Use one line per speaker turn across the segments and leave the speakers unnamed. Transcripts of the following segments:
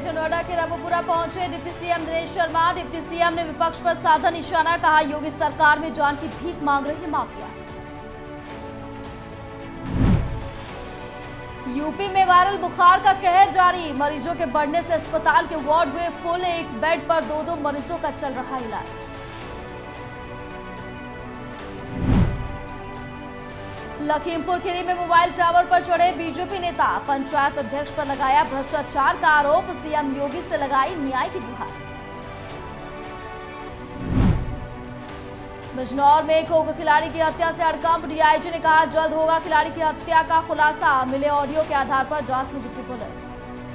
Greater Noida के रबुपुरा पहुंचे deputy CM Dinesh Sharma. Deputy CM ने विपक्ष पर साधा निशाना, कहा योगी सरकार में जान की भीख मांग रही माफिया। यूपी में वायरल बुखार का कहर जारी, मरीजों के बढ़ने से अस्पताल के वार्ड हुए फुल, एक बेड पर दो मरीजों का चल रहा इलाज। लखीमपुर खीरी में मोबाइल टावर पर चढ़े बीजेपी नेता, पंचायत अध्यक्ष पर लगाया भ्रष्टाचार का आरोप, सीएम योगी से लगाई न्याय की गुहार। बिजनौर में खो-खो खिलाड़ी की हत्या से हड़कंप, डीआईजी ने कहा जल्द होगा खिलाड़ी की हत्या का खुलासा, मिले ऑडियो के आधार पर जांच में जुटी पुलिस।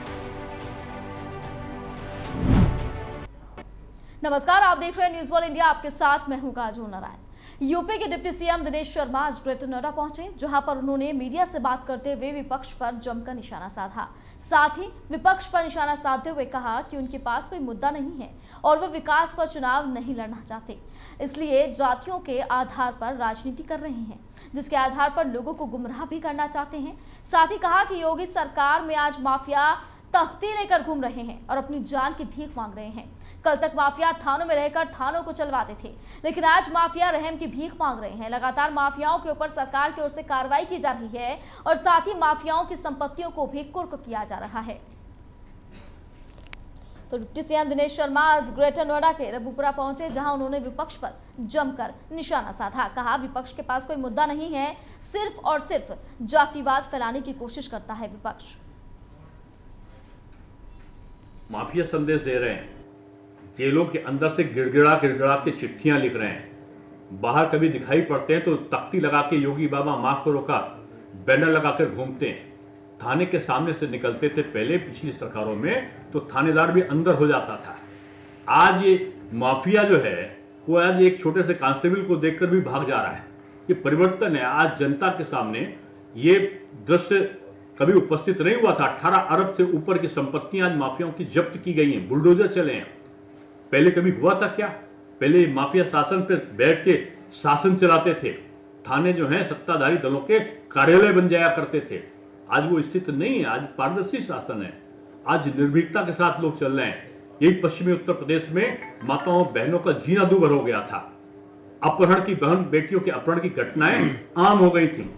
नमस्कार, आप देख रहे हैं न्यूज वर्ल्ड इंडिया, आपके साथ मैं हूं काजोल नारायण। यूपी के डिप्टी सीएम दिनेश शर्मा आज ग्रेटर नोएडा पहुंचे, जहां पर उन्होंने मीडिया से बात करते हुए विपक्ष पर जमकर निशाना साधा। साथ ही विपक्ष पर निशाना साधते हुए कहा कि उनके पास कोई मुद्दा नहीं है और वो विकास पर चुनाव नहीं लड़ना चाहते, इसलिए जातियों के आधार पर राजनीति कर रहे हैं, जिसके आधार पर लोगों को गुमराह भी करना चाहते हैं। साथ ही कहा कि योगी सरकार में आज माफिया तख्ती लेकर घूम रहे हैं और अपनी जान की भीख मांग रहे हैं। कल तक माफिया थानों में रहकर थानों को चलवाते थे, लेकिन आज माफिया रहम की भीख मांग रहे हैं। लगातार माफियाओं के ऊपर सरकार की ओर से कार्रवाई की जा रही है और साथ ही माफियाओं की संपत्तियों को भी कुर्क किया जा रहा है। तो डिप्टी सीएम दिनेश शर्मा आज ग्रेटर नोएडा के रबुपुरा पहुंचे, जहां उन्होंने विपक्ष पर जमकर निशाना साधा। कहा विपक्ष के पास कोई मुद्दा नहीं है, सिर्फ और सिर्फ जातिवाद फैलाने की कोशिश करता है विपक्ष।
माफिया संदेश दे रहे हैं, जेलों के अंदर से गिड़गिड़ा के चिट्ठियां लिख रहे हैं, बाहर कभी दिखाई पड़ते हैं तो तख्ती लगा के योगी बाबा माफ करो का बैनर लगाकर घूमते हैं। थाने के सामने से निकलते थे पहले पिछली सरकारों में, तो थानेदार भी अंदर हो जाता था। आज ये माफिया जो है वो आज एक छोटे से कांस्टेबल को देखकर भी भाग जा रहा है। ये परिवर्तन है। आज जनता के सामने ये दृश्य कभी उपस्थित नहीं हुआ था। 18 अरब से ऊपर की संपत्तियां आज माफियाओं की जब्त की गई हैं, बुलडोजर चले हैं। पहले कभी हुआ था क्या? पहले माफिया शासन पर बैठ के शासन चलाते थे। थाने जो हैं सत्ताधारी दलों के कार्यालय बन जाया करते थे। आज वो स्थिति नहीं है। आज पारदर्शी शासन है। आज निर्भीकता के साथ लोग चल रहे हैं। यही पश्चिमी उत्तर प्रदेश में माताओं बहनों का जीना दूभर हो गया था। अपहरण की बहन बेटियों के अपहरण की घटनाएं आम हो गई थी।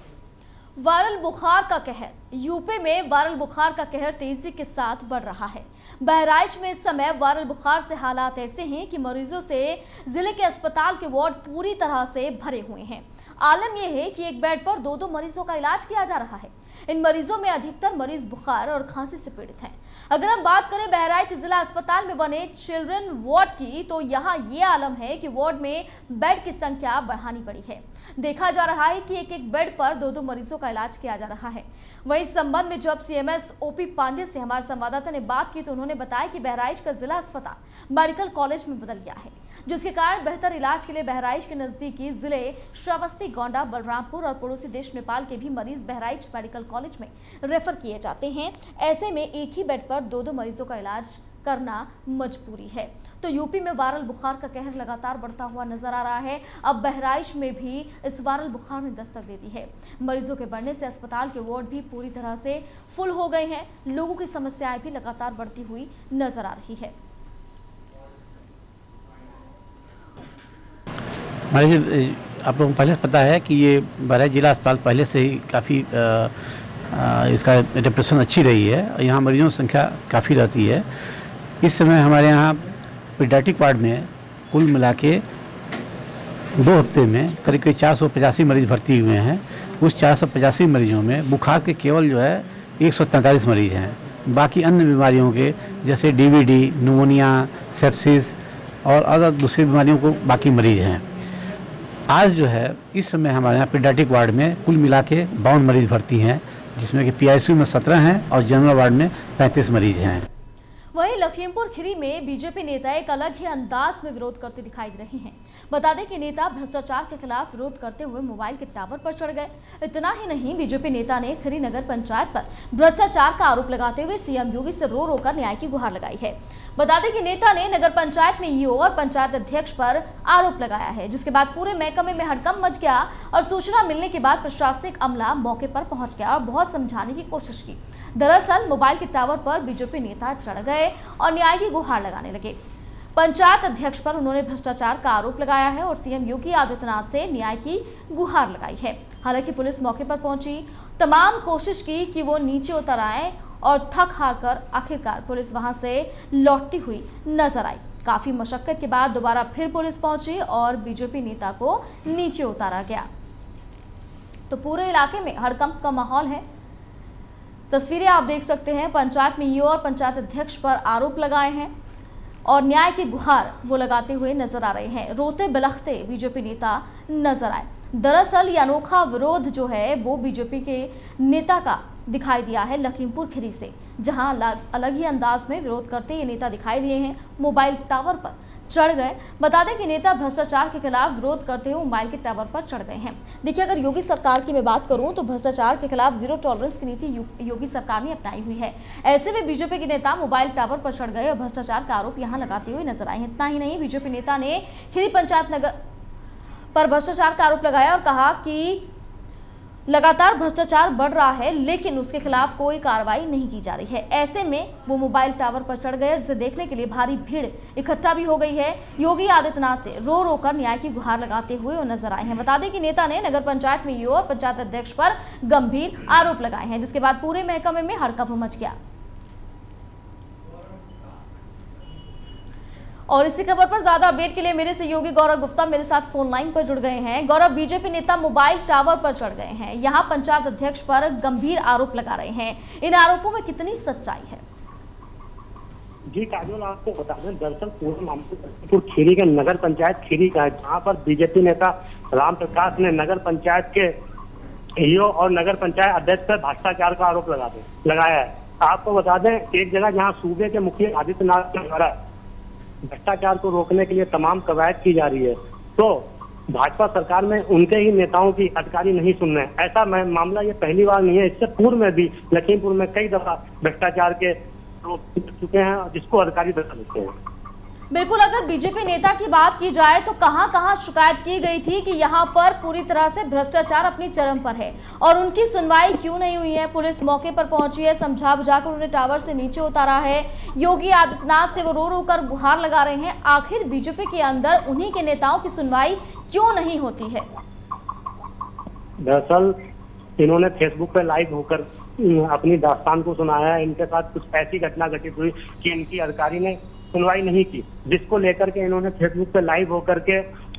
वायरल बुखार का कहर, यूपी में वायरल बुखार का कहर तेजी के साथ बढ़ रहा है। बहराइच में इस समय वायरल बुखार से हालात ऐसे हैं कि मरीजों से जिले के अस्पताल के वार्ड पूरी तरह से भरे हुए हैं। आलम यह है कि एक बेड पर दो मरीजों का इलाज किया जा रहा है। इन मरीजों में अधिकतर मरीज बुखार और खांसी से पीड़ित हैं। अगर हम बात करें बहराइच जिला अस्पताल में बने चिल्ड्रन वार्ड की, तो यहाँ ये आलम है कि वार्ड में बेड की संख्या बढ़ानी पड़ी है। देखा जा रहा है कि एक बेड पर दो मरीजों का इलाज किया जा रहा है। वहीं इस संबंध में जब सीएमएस ओपी पांडे से हमारे संवाददाता ने बात की, तो उन्होंने बताया कि बहराइच का जिला अस्पताल मेडिकल कॉलेज में बदल गया है, जिसके कारण बेहतर इलाज के लिए बहराइच के नजदीकी जिले श्रावस्ती, गोंडा, बलरामपुर और पड़ोसी देश नेपाल के भी मरीज बहराइच मेडिकल कॉलेज में रेफर किए जाते हैं। ऐसे में एक ही बेड पर दो मरीजों का इलाज करना मजबूरी है। तो यूपी में वायरल बुखार का कहर लगातार बढ़ता हुआ नजर आ रहा है। अब बहराइच में भी इस वायरल बुखार ने दस्तक दे दी है। मरीजों के बढ़ने से अस्पताल के वार्ड भी पूरी तरह से फुल हो गए हैं। लोगों की समस्याएं भी लगातार बढ़ती हुई नजर आ रही है।
आप लोगों को पहले पता है कि ये बहराइच जिला अस्पताल पहले से ही काफ़ी इसका रिप्रेशन अच्छी रही है। यहाँ मरीजों की संख्या काफ़ी रहती है। इस समय हमारे यहाँ पीडियाट्रिक वार्ड में कुल मिला के 2 हफ्ते में करीब 485 मरीज भर्ती हुए हैं। उस 485 मरीजों में बुखार के केवल जो है 143 मरीज हैं। बाकी अन्य बीमारियों के जैसे डीवीडी, न्यूमोनिया, सेप्सिस और अदर दूसरी बीमारियों को बाकी मरीज हैं। आज जो है इस समय हमारे यहाँ पीडियाट्रिक वार्ड में कुल मिला के 52 मरीज भर्ती हैं, जिसमें कि पीआईसीयू में 17 हैं और जनरल वार्ड में 35 मरीज हैं।
वहीं लखीमपुर खीरी में बीजेपी नेता एक अलग ही अंदाज में विरोध करते दिखाई दे रहे हैं। बता दें कि नेता भ्रष्टाचार के खिलाफ विरोध करते हुए मोबाइल के टावर पर चढ़ गए। इतना ही नहीं, बीजेपी नेता ने खीरी नगर पंचायत पर भ्रष्टाचार का आरोप लगाते हुए सीएम योगी से रो रो कर न्याय की गुहार लगाई है। बता दें कि नेता ने नगर पंचायत में ईओ और पंचायत अध्यक्ष पर आरोप लगाया है, जिसके बाद पूरे महकमे में हड़कंप मच गया और सूचना मिलने के बाद प्रशासनिक अमला मौके पर पहुंच गया और बहुत समझाने की कोशिश की। दरअसल मोबाइल के टावर पर बीजेपी नेता चढ़ गए और न्याय की गुहार लगाने लगे। पंचायत अध्यक्ष पर उन्होंने भ्रष्टाचार का आरोप लगाया है और सीएम योगी आदित्यनाथ से न्याय की गुहार लगाई है। हालांकि पुलिस मौके पर पहुंची, तमाम कोशिश की कि वो नीचे उतर आए और थक हार कर आखिरकार पुलिस वहां से लौटती हुई नजर आई। काफी मशक्कत के बाद दोबारा फिर पुलिस पहुंची और बीजेपी नेता को नीचे उतारा गया। तो पूरे इलाके में हड़कंप का माहौल है। तस्वीरें आप देख सकते हैं। पंचायत में ईओ और पंचायत अध्यक्ष पर आरोप लगाए हैं और न्याय की गुहार वो लगाते हुए नजर आ रहे हैं। रोते बिलखते बीजेपी नेता नजर आए। दरअसल ये अनोखा विरोध जो है वो बीजेपी के नेता का दिखाई दिया है लखीमपुर खीरी से, जहां अलग ही अंदाज में विरोध करते ये नेता दिखाई दिए हैं। मोबाइल टावर पर चढ़ गए। बता दें कि नेता भ्रष्टाचार के खिलाफ विरोध करते हुए मोबाइल के टावर पर चढ़ गए हैं। देखिए, अगर योगी सरकार की मैं बात करूं तो भ्रष्टाचार के खिलाफ जीरो टॉलरेंस की नीति योगी सरकार ने अपनाई हुई है। ऐसे में बीजेपी के नेता मोबाइल टावर पर चढ़ गए और भ्रष्टाचार का आरोप यहां लगाते हुए नजर आए हैं। इतना ही नहीं, बीजेपी नेता ने खीरी पंचायत नगर पर भ्रष्टाचार का आरोप लगाया और कहा कि लगातार भ्रष्टाचार बढ़ रहा है लेकिन उसके खिलाफ कोई कार्रवाई नहीं की जा रही है। ऐसे में वो मोबाइल टावर पर चढ़ गए, जिसे देखने के लिए भारी भीड़ इकट्ठा भी हो गई है। योगी आदित्यनाथ से रो रो कर न्याय की गुहार लगाते हुए वो नजर आए हैं। बता दें कि नेता ने नगर पंचायत में ईओ और पंचायत अध्यक्ष पर गंभीर आरोप लगाए हैं, जिसके बाद पूरे महकमे में हड़कंप मच गया। और इसी खबर पर ज्यादा अपडेट के लिए मेरे सहयोगी गौरव गुप्ता मेरे साथ फोन लाइन पर जुड़ गए हैं। गौरव, बीजेपी नेता मोबाइल टावर पर चढ़ गए हैं, यहां पंचायत अध्यक्ष पर गंभीर आरोप लगा रहे हैं। इन आरोपों में कितनी सच्चाई है?
जी काजोल, आपको बता दें, दरअसल पूरे मामले खीरी के नगर पंचायत खीरी का है, जहाँ पर बीजेपी नेता राम प्रकाश ने नगर पंचायत के ईओ और नगर पंचायत अध्यक्ष पर भ्रष्टाचार का आरोप लगाया है। आपको बता दें, एक जगह जहाँ सूबे के मुखिया आदित्यनाथ के द्वारा भ्रष्टाचार को रोकने के लिए तमाम कवायद की जा रही है, तो भाजपा सरकार में उनके ही नेताओं की अधिकारी नहीं सुन रहे। ऐसा मामला ये पहली बार नहीं है, इससे पूर्व में भी लखीमपुर में कई दफा भ्रष्टाचार के आरोप चुके हैं, जिसको अधिकारी बता देते हैं।
बिल्कुल, अगर बीजेपी नेता की बात की जाए तो कहां-कहां शिकायत की गई थी कि यहां पर पूरी तरह से भ्रष्टाचार अपनी चरम पर है और उनकी सुनवाई क्यों नहीं हुई है? पुलिस मौके पर पहुंची है, समझा बुझाकर उन्हें टावर से नीचे उतारा है। योगी आदित्यनाथ से वो रो रो कर गुहार लगा रहे हैं। आखिर बीजेपी के अंदर उन्हीं के नेताओं की सुनवाई क्यों नहीं होती है?
दरअसल इन्होंने फेसबुक पे लाइव होकर अपनी दास्तान को सुनाया है। इनके साथ कुछ ऐसी घटना घटित हुई कि इनकी अधिकारी ने सुनवाई नहीं की, जिसको लेकर के इन्होंने फेसबुक पे लाइव होकर के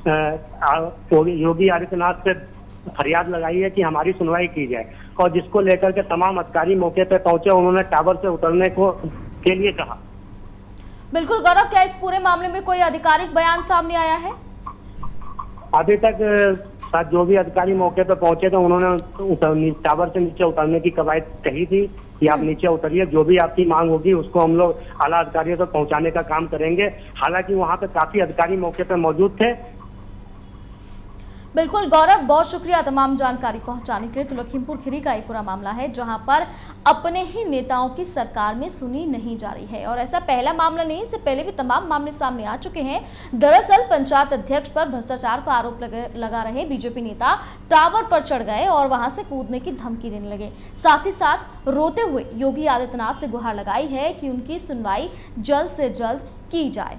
योगी आदित्यनाथ से फरियाद लगाई है कि हमारी सुनवाई की जाए, और जिसको लेकर के तमाम अधिकारी मौके पे पहुंचे, उन्होंने टावर से उतरने के लिए कहा।
बिल्कुल गौरव, क्या इस पूरे मामले में कोई आधिकारिक बयान सामने आया है?
अभी तक जो भी अधिकारी मौके पे पहुंचे थे, उन्होंने टावर से नीचे उतरने की कवायद कही थी कि आप नीचे उतरिए, जो भी आपकी मांग होगी उसको हम लोग आला अधिकारियों तक पहुंचाने का काम करेंगे। हालांकि वहां पे काफी अधिकारी मौके पे मौजूद थे।
बिल्कुल गौरव, बहुत शुक्रिया तमाम जानकारी पहुंचाने के लिए। तो लखीमपुर खीरी का एक पूरा मामला है जहां पर अपने ही नेताओं की सरकार में सुनी नहीं जा रही है, और ऐसा पहला मामला नहीं, इससे पहले भी तमाम मामले सामने आ चुके हैं। दरअसल पंचायत अध्यक्ष पर भ्रष्टाचार का आरोप लगा रहे बीजेपी नेता टावर पर चढ़ गए और वहां से कूदने की धमकी देने लगे। साथ ही साथ रोते हुए योगी आदित्यनाथ से गुहार लगाई है कि उनकी सुनवाई जल्द से जल्द की जाए।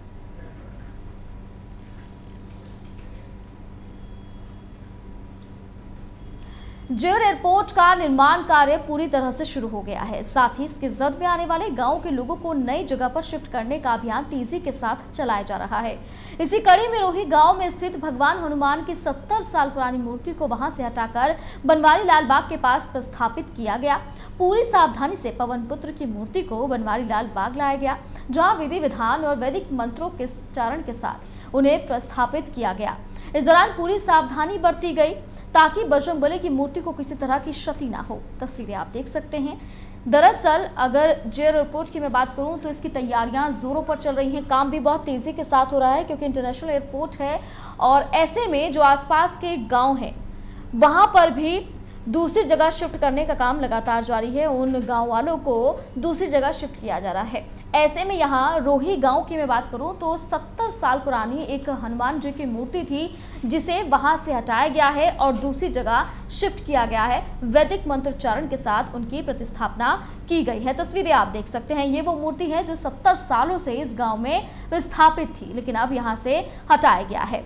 जेवर एयरपोर्ट का निर्माण कार्य पूरी तरह से शुरू हो गया है। साथ ही इसके जद में आने वाले गांव के लोगों को नई जगह पर शिफ्ट करने का अभियान तेजी के साथ चलाया जा रहा है। इसी कड़ी में रोही गांव में स्थित भगवान हनुमान की 70 साल पुरानी मूर्ति को वहां से हटाकर बनवारी लाल बाग के पास प्रस्थापित किया गया। पूरी सावधानी से पवन पुत्र की मूर्ति को बनवारी लाल बाग लाया गया, जहाँ विधि विधान और वैदिक मंत्रों के उच्चारण के साथ उन्हें प्रस्थापित किया गया। इस दौरान पूरी सावधानी बरती गई ताकि बजरंगबली की मूर्ति को किसी तरह की क्षति ना हो। तस्वीरें आप देख सकते हैं। दरअसल अगर जेल एयरपोर्ट की मैं बात करूं तो इसकी तैयारियां जोरों पर चल रही हैं। काम भी बहुत तेजी के साथ हो रहा है क्योंकि इंटरनेशनल एयरपोर्ट है और ऐसे में जो आसपास के गांव हैं वहां पर भी दूसरी जगह शिफ्ट करने का काम लगातार जारी है। उन गांव वालों को दूसरी जगह शिफ्ट किया जा रहा है। ऐसे में यहाँ रोही गांव की मैं बात करूं तो 70 साल पुरानी एक हनुमान जी की मूर्ति थी जिसे वहां से हटाया गया है और दूसरी जगह शिफ्ट किया गया है। वैदिक मंत्रोच्चारण के साथ उनकी प्रतिस्थापना की गई है। तस्वीरें आप देख सकते हैं, ये वो मूर्ति है जो 70 सालों से इस गाँव में स्थापित थी, लेकिन अब यहाँ से हटाया गया है।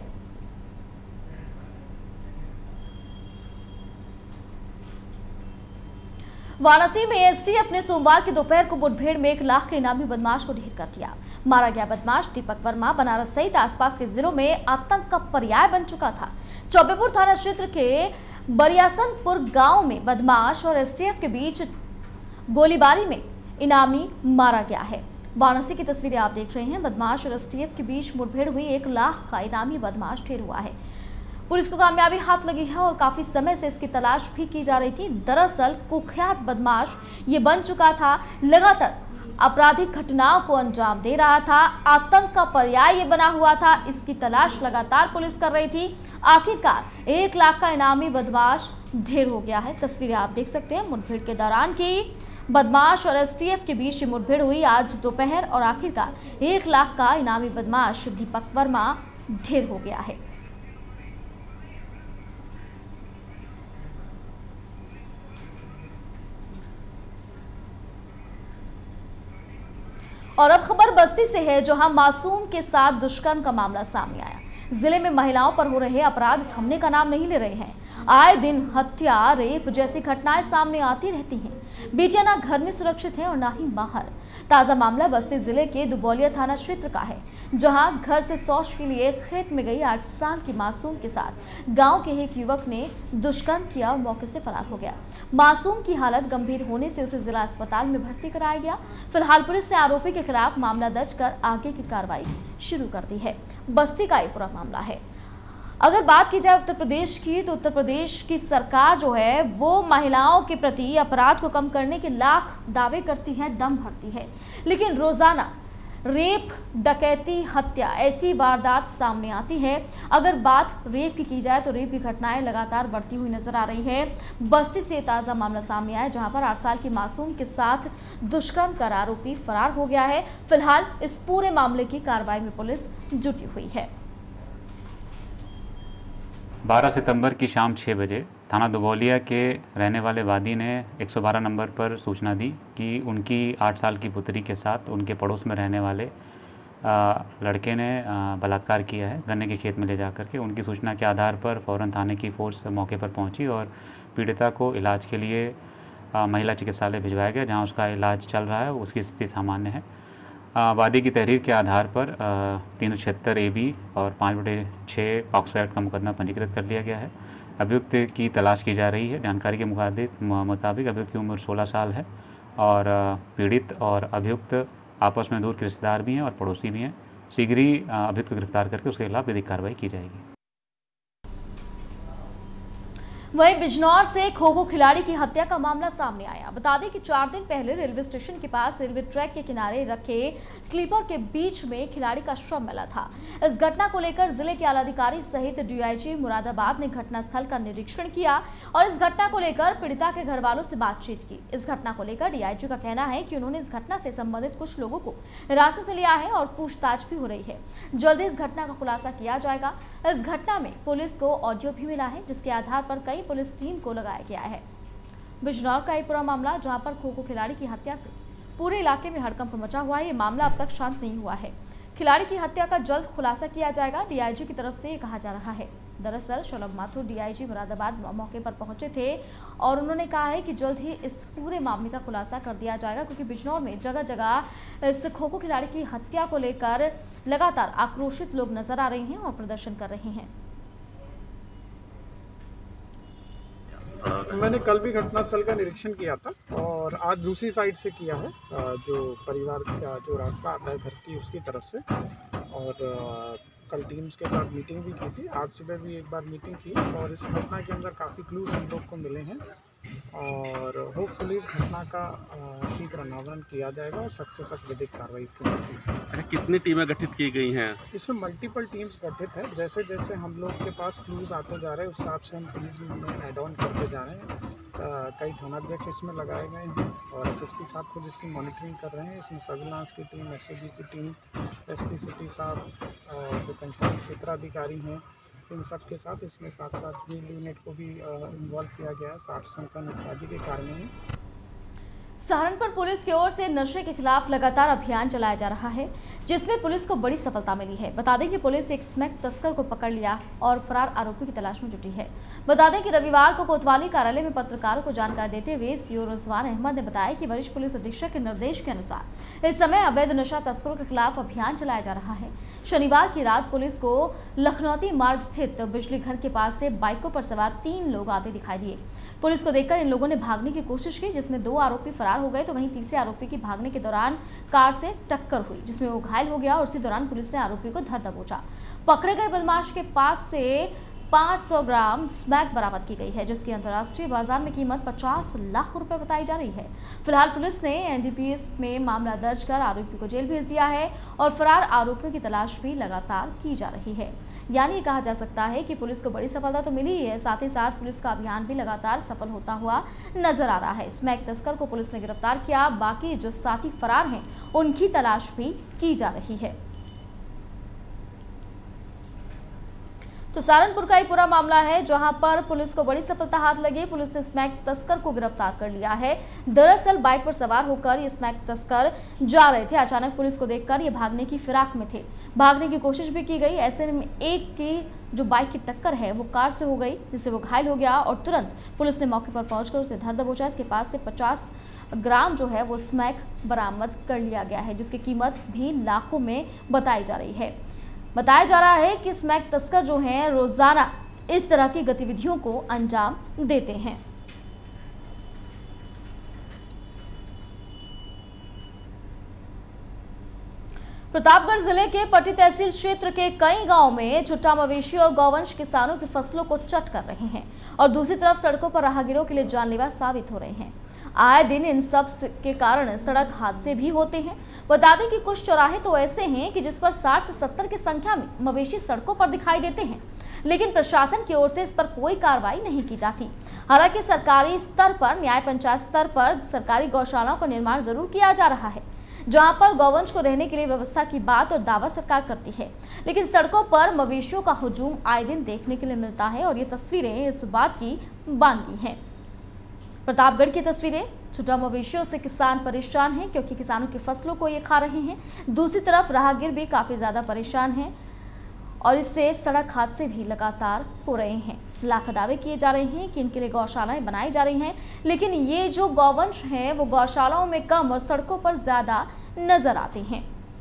वाराणसी में एसटीएफ ने सोमवार की दोपहर को मुठभेड़ में 1 लाख के इनामी बदमाश को ढेर कर दिया। मारा गया बदमाश दीपक वर्मा बनारस सहित आसपास के जिलों में आतंक का पर्याय बन चुका था। चौबेपुर थाना क्षेत्र के बरियासनपुर गांव में बदमाश और एसटीएफ के बीच गोलीबारी में इनामी मारा गया है। वाराणसी की तस्वीरें आप देख रहे हैं। बदमाश और एसटीएफ के बीच मुठभेड़ हुई, 1 लाख का इनामी बदमाश ढेर हुआ है। पुलिस को कामयाबी हाथ लगी है और काफी समय से इसकी तलाश भी की जा रही थी। दरअसल कुख्यात बदमाश ये बन चुका था, लगातार आपराधिक घटनाओं को अंजाम दे रहा था, आतंक का पर्याय ये बना हुआ था। इसकी तलाश लगातार पुलिस कर रही थी। आखिरकार 1 लाख का इनामी बदमाश ढेर हो गया है। तस्वीरें आप देख सकते हैं मुठभेड़ के दौरान की। बदमाश और एसटीएफ के बीच मुठभेड़ हुई आज दोपहर और आखिरकार 1 लाख का इनामी बदमाश दीपक वर्मा ढेर हो गया है। और अब खबर बस्ती से है, जहां मासूम के साथ दुष्कर्म का मामला सामने आया। जिले में महिलाओं पर हो रहे अपराध थमने का नाम नहीं ले रहे हैं। आए दिन हत्या, रेप जैसी घटनाएं सामने आती रहती हैं। बेटियां ना घर में सुरक्षित हैं और ना ही बाहर। ताजा मामला बस्ती जिले के दुबौलिया थाना क्षेत्र का है, जहां घर से शौच के लिए खेत में गई 8 साल की मासूम के साथ गांव के एक युवक ने दुष्कर्म किया और मौके से फरार हो गया। मासूम की हालत गंभीर होने से उसे जिला अस्पताल में भर्ती कराया गया। फिलहाल पुलिस ने आरोपी के खिलाफ मामला दर्ज कर आगे की कार्रवाई शुरू कर दी है। बस्ती का ये पूरा मामला है। अगर बात की जाए उत्तर प्रदेश की, तो उत्तर प्रदेश की सरकार जो है वो महिलाओं के प्रति अपराध को कम करने के लाख दावे करती है, दम भरती है, लेकिन रोजाना रेप, डकैती, हत्या ऐसी वारदात सामने आती है। अगर बात रेप की जाए तो रेप की घटनाएं लगातार बढ़ती हुई नजर आ रही है। बस्ती से ताज़ा मामला सामने आया, जहां पर 8 साल की मासूम के साथ दुष्कर्म कर आरोपी फरार हो गया है। फिलहाल इस पूरे मामले की कार्रवाई में पुलिस जुटी हुई है।
12 सितंबर की शाम 6 बजे थाना दुबौलिया के रहने वाले वादी ने 112 नंबर पर सूचना दी कि उनकी 8 साल की पुत्री के साथ उनके पड़ोस में रहने वाले लड़के ने बलात्कार किया है, गन्ने के खेत में ले जा कर के। उनकी सूचना के आधार पर फ़ौरन थाने की फ़ोर्स मौके पर पहुंची और पीड़िता को इलाज के लिए महिला चिकित्सालय भिजवाया गया, जहां उसका इलाज चल रहा है। उसकी स्थिति सामान्य है। वादी की तहरीर के आधार पर 376 AB और 5/6 पॉक्सो एक्ट का मुकदमा पंजीकृत कर लिया गया है। अभियुक्त की तलाश की जा रही है। जानकारी के मुताबिक अभियुक्त की उम्र 16 साल है और पीड़ित और अभियुक्त आपस में दूर के रिश्तेदार भी हैं और पड़ोसी भी हैं। शीघ्र ही अभियुक्त को गिरफ्तार करके उसके खिलाफ विधिक कार्रवाई की जाएगी।
वहीं बिजनौर से खो-खो खिलाड़ी की हत्या का मामला सामने आया। बता दें कि 4 दिन पहले रेलवे स्टेशन के पास रेलवे ट्रैक के किनारे रखे स्लीपर के बीच में खिलाड़ी का शव मिला था। इस घटना को लेकर जिले के आलाधिकारी सहित डीआईजी मुरादाबाद ने घटनास्थल का निरीक्षण किया और इस घटना को लेकर पीड़िता के घर वालों से बातचीत की। इस घटना को लेकर डीआईजी का कहना है कि उन्होंने इस घटना से संबंधित कुछ लोगों को हिरासत में लिया है और पूछताछ भी हो रही है। जल्द ही इस घटना का खुलासा किया जाएगा। इस घटना में पुलिस को ऑडियो भी मिला है, जिसके आधार पर कई पुलिस टीम को लगाया गया है। बिजनौर का ये पूरा मामला, जहां पर खो-खो खिलाड़ी की हत्या से पूरे इलाके में हड़कंप मचा हुआ है। ये मामला अब तक शांत नहीं हुआ है। खिलाड़ी की हत्या का जल्द खुलासा किया जाएगा, डीआईजी की तरफ से ये कहा जा रहा है। दरअसल शलभ माथुर डीआईजी मुरादाबाद मौके पर पहुंचे थे और उन्होंने कहा है कि जल्द ही इस पूरे मामले का खुलासा कर दिया जाएगा, क्योंकि बिजनौर में जगह जगह इस खो-खो खिलाड़ी की हत्या को लेकर लगातार आक्रोशित लोग नजर आ रहे हैं और प्रदर्शन कर रहे हैं।
मैंने कल भी घटनास्थल का निरीक्षण किया था और आज दूसरी साइड से किया है, जो परिवार का जो रास्ता आता है घर की उसकी तरफ से। और कल टीम्स के साथ मीटिंग भी की थी। आज सुबह भी एक बार मीटिंग की और इस घटना के अंदर काफ़ी क्लूज हम लोग को मिले हैं और होपफुली इस घटना का शीघ्र अनावरण किया जाएगा और सख्त से सख्त विधिक कार्रवाई इसकी होगी।
अच्छा, कितनी टीमें गठित की गई हैं?
इसमें मल्टीपल टीम्स गठित है। जैसे जैसे हम लोग के पास क्लूज आते जा रहे हैं उस हिसाब से हम टीम्स में ऐड ऑन करते जा रहे हैं। कई थानाध्यक्ष इसमें लगाए गए हैं और एसएसपी साहब खुद इसकी मॉनिटरिंग कर रहे हैं। इसमें सर्विलांस की टीम, एसओजी की टीम, एसपी सिटी साहब और जो कंसर्न क्षेत्राधिकारी हैं, इन सब के साथ इसमें साथ साथ फील्ड यूनिट को भी इन्वॉल्व किया गया है। 60 संपन्न अपराधी के कारण में
सहारनपुर पुलिस की ओर से नशे के खिलाफ लगातार अभियान चलाया जा रहा है, जिसमें पुलिस को बड़ी सफलता मिली है। बता दें कि पुलिस एक स्मैक तस्कर को पकड़ लिया और फरार आरोपी की तलाश में जुटी है। बता दें कि रविवार को कोतवाली कार्यालय में पत्रकारों को जानकारी देते हुए सीओ रिजवान अहमद ने बताया कि वरिष्ठ पुलिस अधीक्षक के निर्देश के अनुसार इस समय अवैध नशा तस्करों के खिलाफ अभियान चलाया जा रहा है। शनिवार की रात पुलिस को लखनौती मार्ग स्थित बिजली घर के पास से बाइकों पर सवार 3 लोग आते दिखाई दिए। पुलिस को देखकर इन लोगों ने भागने की कोशिश की, जिसमें 2 आरोपी फरार हो गए, तो वहीं तीसरे आरोपी की भागने के दौरान कार से टक्कर हुई, जिसमें वो घायल हो गया और उसी दौरान पुलिस ने आरोपी को धर दबोचा। पकड़े गए बदमाश के पास से 500 ग्राम स्मैक बरामद की गई है, जिसकी अंतर्राष्ट्रीय बाजार में कीमत 50 लाख रुपए बताई जा रही है। फिलहाल पुलिस ने एनडीपीएस में मामला दर्ज कर आरोपी को जेल भेज दिया है और फरार आरोपियों की तलाश भी लगातार की जा रही है। यानी कहा जा सकता है कि पुलिस को बड़ी सफलता तो मिली है, साथ ही साथ पुलिस का अभियान भी लगातार सफल होता हुआ नजर आ रहा है। स्मैक तस्कर को पुलिस ने गिरफ्तार किया, बाकी जो साथी फरार हैं उनकी तलाश भी की जा रही है। तो सहारनपुर का ही पूरा मामला है, जहां पर पुलिस को बड़ी सफलता हाथ लगी। पुलिस ने स्मैक तस्कर को गिरफ्तार कर लिया है। दरअसल बाइक पर सवार होकर ये स्मैक तस्कर जा रहे थे। अचानक पुलिस को देखकर ये भागने की फिराक में थे। भागने की कोशिश भी की गई। ऐसे में एक की जो बाइक की टक्कर है वो कार से हो गई, जिससे वो घायल हो गया और तुरंत पुलिस ने मौके पर पहुंचकर उसे धर दबोचा। इसके पास से 50 ग्राम जो है वो स्मैक बरामद कर लिया गया है, जिसकी कीमत भी लाखों में बताई जा रही है। बताया जा रहा है कि स्मैक तस्कर जो हैं रोजाना इस तरह की गतिविधियों को अंजाम देते हैं। प्रतापगढ़ जिले के पट्टी तहसील क्षेत्र के कई गांवों में छुट्टा मवेशी और गौवंश किसानों की फसलों को चट कर रहे हैं और दूसरी तरफ सड़कों पर राहगीरों के लिए जानलेवा साबित हो रहे हैं। आए दिन इन सब के कारण सड़क हादसे भी होते हैं। बता दें कि कुछ चौराहे तो ऐसे हैं कि जिस पर 60 से 70 की संख्या में मवेशी सड़कों पर दिखाई देते हैं, लेकिन प्रशासन की ओर से इस पर कोई कार्रवाई नहीं की जाती। हालांकि सरकारी स्तर पर, न्याय पंचायत स्तर पर सरकारी गौशालाओं का निर्माण जरूर किया जा रहा है, जहां पर गौवंश को रहने के लिए व्यवस्था की बात और दावा सरकार करती है, लेकिन सड़कों पर मवेशियों का हुजूम आए दिन देखने के लिए मिलता है और ये तस्वीरें इस बात की बानगी हैं। प्रतापगढ़ की तस्वीरें, छुट्टा मवेशियों से किसान परेशान हैं क्योंकि किसानों की फसलों को ये खा रहे हैं। दूसरी तरफ राहगीर भी काफी ज्यादा परेशान हैं और इससे सड़क हादसे भी लगातार हो रहे हैं। लाख दावे किए जा रहे हैं कि इनके लिए गौशालाएं बनाई जा रही हैं, लेकिन ये जो गौवंश हैं वो गौशालाओं में कम और सड़कों पर ज्यादा नजर आते हैं।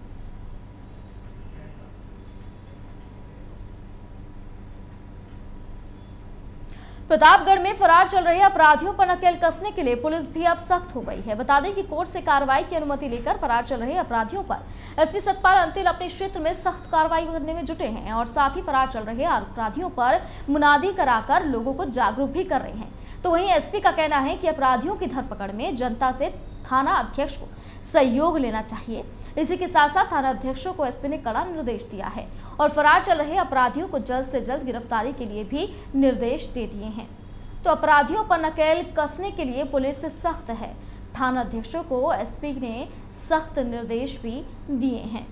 प्रतापगढ़ में फरार चल रहे अपराधियों पर नकेल कसने के लिए पुलिस भी अब सख्त हो गई है। बता दें कि कोर्ट से कार्रवाई की अनुमति लेकर फरार चल रहे अपराधियों पर एसपी सतपाल अंतिल अपने क्षेत्र में सख्त कार्रवाई करने में जुटे हैं और साथ ही फरार चल रहे अपराधियों पर मुनादी कराकर लोगों को जागरूक भी कर रहे हैं। तो वहीं एसपी का कहना है कि अपराधियों की धरपकड़ में जनता से थाना अध्यक्ष को सहयोग लेना चाहिए। इसी के साथ साथ थाना अध्यक्षों को एसपी ने कड़ा निर्देश दिया है और फरार चल रहे अपराधियों को जल्द से जल्द गिरफ्तारी के लिए भी निर्देश दे दिए हैं। तो अपराधियों पर नकेल कसने के लिए पुलिस सख्त है। थाना अध्यक्षों को एसपी ने सख्त निर्देश भी दिए हैं।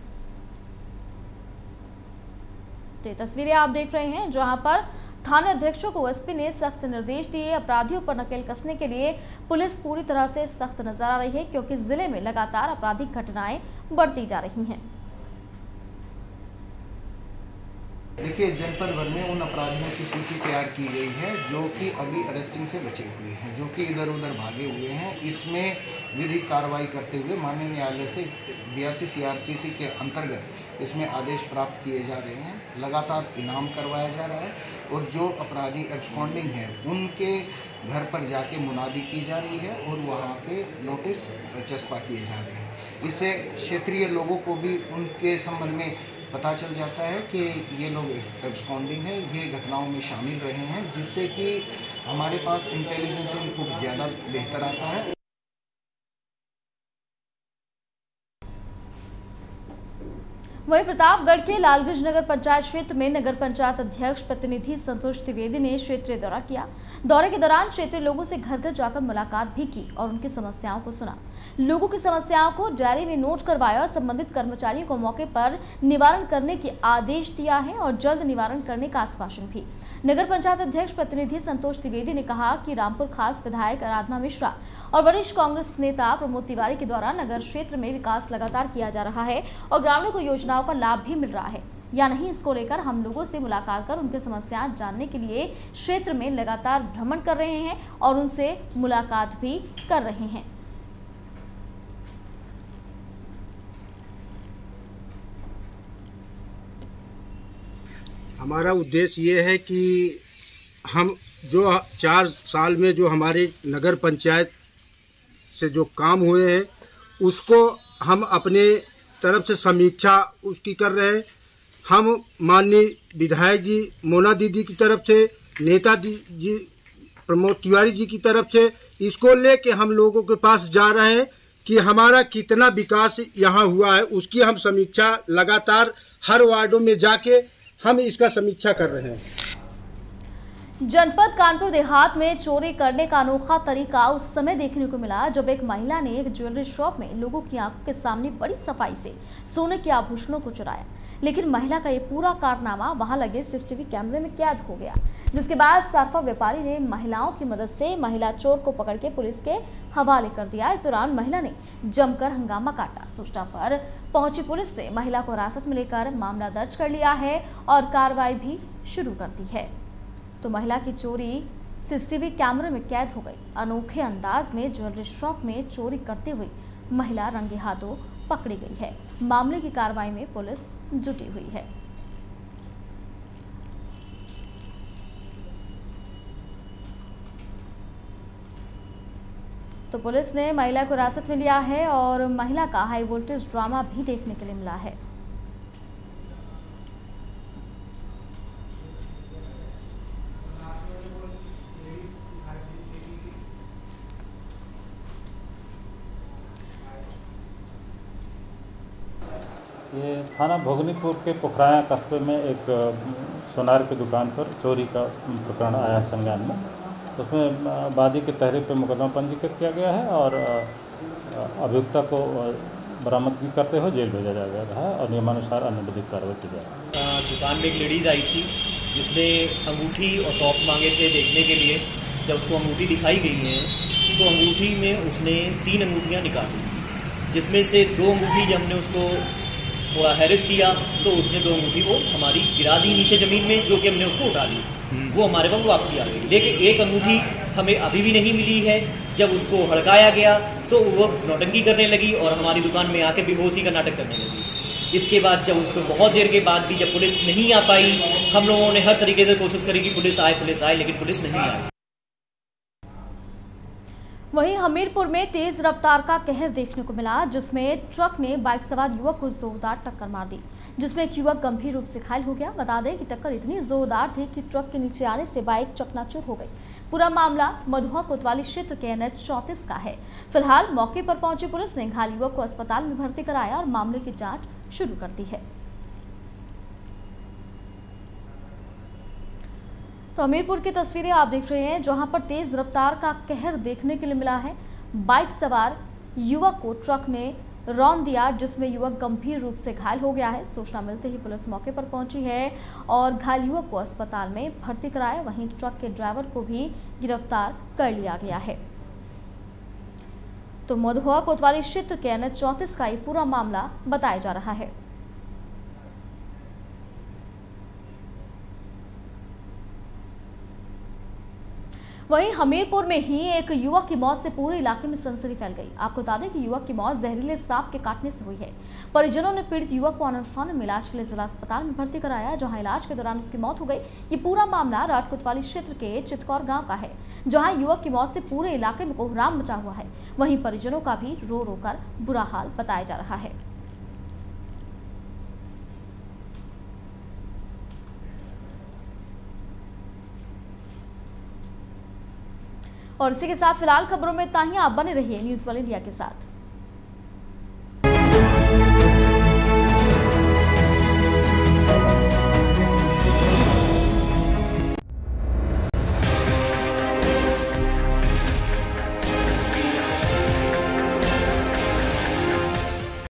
तो ये तस्वीरें आप देख रहे हैं जहां पर थाना अध्यक्षों को एसपी ने सख्त निर्देश दिए। अपराधियों पर नकेल कसने के लिए पुलिस पूरी तरह से सख्त नजर आ रही है क्योंकि जिले में लगातार आपराधिक घटनाएं बढ़ती जा रही हैं।
देखिए, जनपद भर में उन अपराधियों की सूची तैयार की गई है जो कि अभी अरेस्टिंग से बचे हुए हैं, जो कि इधर उधर भागे हुए हैं। इसमें विधिक कार्रवाई करते हुए माननीय न्यायालय से 82 CRPC के अंतर्गत इसमें आदेश प्राप्त किए जा रहे हैं। लगातार इनाम करवाया जा रहा है और जो अपराधी एब्सकॉन्डिंग हैं उनके घर पर जाके मुनादी की जा रही है और वहाँ पे नोटिस चस्पा किए जा रहे हैं। इससे क्षेत्रीय लोगों को भी उनके संबंध में पता चल जाता है कि ये लोग एब्सकॉन्डिंग है, ये घटनाओं में शामिल रहे हैं, जिससे कि हमारे पास इंटेलिजेंस इनपुट ज़्यादा बेहतर आता है।
वहीं प्रतापगढ़ के लालगंज नगर पंचायत क्षेत्र में नगर पंचायत अध्यक्ष प्रतिनिधि संतोष द्विवेदी ने क्षेत्रीय दौरा किया। दौरे के दौरान क्षेत्रीय लोगों से घर घर जाकर मुलाकात भी की और उनकी समस्याओं को सुना। लोगों की समस्याओं को डायरी में नोट करवाया और संबंधित कर्मचारियों को मौके पर निवारण करने के आदेश दिया है और जल्द निवारण करने का आश्वासन भी। नगर पंचायत अध्यक्ष प्रतिनिधि संतोष द्विवेदी ने कहा कि रामपुर खास विधायक आराधना मिश्रा और वरिष्ठ कांग्रेस नेता प्रमोद तिवारी के द्वारा नगर क्षेत्र में विकास लगातार किया जा रहा है और ग्रामीणों को योजनाओं का लाभ भी मिल रहा है या नहीं, इसको लेकर हम लोगों से मुलाकात कर उनकी समस्याएं जानने के लिए क्षेत्र में लगातार भ्रमण कर रहे हैं और उनसे मुलाकात भी कर रहे हैं।
हमारा उद्देश्य ये है कि हम जो 4 साल में जो हमारे नगर पंचायत से जो काम हुए हैं उसको हम अपने तरफ से समीक्षा उसकी कर रहे हैं। हम माननीय विधायक जी मोना दीदी की तरफ से, नेता जी प्रमोद तिवारी जी की तरफ से इसको लेके हम लोगों के पास जा रहे हैं कि हमारा कितना विकास यहाँ हुआ है उसकी हम समीक्षा लगातार हर वार्डों में जाके हम इसका समीक्षा कर रहे हैं।
जनपद कानपुर देहात में चोरी करने का अनोखा तरीका उस समय देखने को मिला जब एक महिला ने एक ज्वेलरी शॉप में लोगों की आंखों के सामने बड़ी सफाई से सोने के आभूषणों को चुराया। लेकिन महिला का ये पूरा कारनामा वहां लगे सीसीटीवी कैमरे में कैद हो गया, जिसके बाद सर्फा व्यापारी ने महिलाओं की मदद से महिला चोर को पकड़ के पुलिस के हवाले कर दिया। इस दौरान महिला ने जमकर हंगामा काटा। सूचना पर पहुंची पुलिस ने महिला को हिरासत में लेकर मामला दर्ज कर लिया है और कार्रवाई भी शुरू कर दी है। तो महिला की चोरी सीसीटीवी कैमरे में कैद हो गई। अनोखे अंदाज में ज्वेलरी शॉप में चोरी करते हुए महिला रंगे हाथों पकड़ी गई है। मामले की कार्रवाई में पुलिस जुटी हुई है। तो पुलिस ने महिला को हिरासत में लिया है और महिला का हाई वोल्टेज ड्रामा भी देखने के लिए मिला है।
ये थाना भोगनीपुर के पोखराया कस्बे में एक सोनार की दुकान पर चोरी का प्रकरण आया है संज्ञान में। उसमें वादी के तहरीर पर मुकदमा पंजीकृत किया गया है और अभियुक्ता को बरामदगी करते हुए जेल भेजा जा गया है और नियमानुसार अन्य विधिक कार्रवाई की जाएगी।
दुकान में एक लेडीज़ आई थी जिसने अंगूठी और टॉप मांगे थे देखने के लिए। जब उसको अंगूठी दिखाई गई है तो अंगूठी में उसने 3 अंगूठियाँ निकाली, जिसमें से 2 अंगूठी जब हमने उसको थोड़ा हैरेस किया तो उसने 2 अंगूठी वो हमारी गिरा दी नीचे ज़मीन में, जो कि हमने उसको उठा ली। वो हमारे पास वापसी आ गई, लेकिन 1 अंगूठी हमें अभी भी नहीं मिली है। जब उसको हड़काया गया तो वो नौटंकी करने लगी और हमारी दुकान में आके बेहोशी का नाटक करने लगी। इसके बाद जब उसको बहुत देर के बाद भी जब पुलिस नहीं आ पाई, हम लोगों ने हर तरीके से कोशिश करी कि पुलिस आए, लेकिन पुलिस नहीं आई।
वहीं हमीरपुर में तेज रफ्तार का कहर देखने को मिला, जिसमें ट्रक ने बाइक सवार युवक को जोरदार टक्कर मार दी, जिसमें एक युवक गंभीर रूप से घायल हो गया। बता दें कि टक्कर इतनी जोरदार थी कि ट्रक के नीचे आने से बाइक चकनाचूर हो गई। पूरा मामला मधुआ कोतवाली क्षेत्र के NH 34 का है। फिलहाल मौके पर पहुंची पुलिस ने घायल युवक को अस्पताल में भर्ती कराया और मामले की जाँच शुरू कर दी है। तो हमीरपुर की तस्वीरें आप देख रहे हैं, जहां पर तेज रफ्तार का कहर देखने के लिए मिला है। बाइक सवार युवक को ट्रक ने रौंद दिया, जिसमें युवक गंभीर रूप से घायल हो गया है। सूचना मिलते ही पुलिस मौके पर पहुंची है और घायल युवक को अस्पताल में भर्ती कराया। वहीं ट्रक के ड्राइवर को भी गिरफ्तार कर लिया गया है। तो मधुआ कोतवाली क्षेत्र के NH 34 का ये पूरा मामला बताया जा रहा है। वहीं हमीरपुर में ही एक युवक की मौत से पूरे इलाके में सनसनी फैल गई। आपको बता दें कि युवक की मौत जहरीले सांप के काटने से हुई है। परिजनों ने पीड़ित युवक को आनंद में इलाज के लिए जिला अस्पताल में भर्ती कराया, जहां इलाज के दौरान उसकी मौत हो गई। ये पूरा मामला राट कोतवाली क्षेत्र के चितकौर गांव का है, जहां युवक की मौत से पूरे इलाके में कोहराम मचा हुआ है। वहीं परिजनों का भी रो रो कर बुरा हाल बताया जा रहा है। और इसी के साथ फिलहाल खबरों में इतना ही। आप बने रहिए न्यूज़ वर्ल्ड इंडिया के साथ।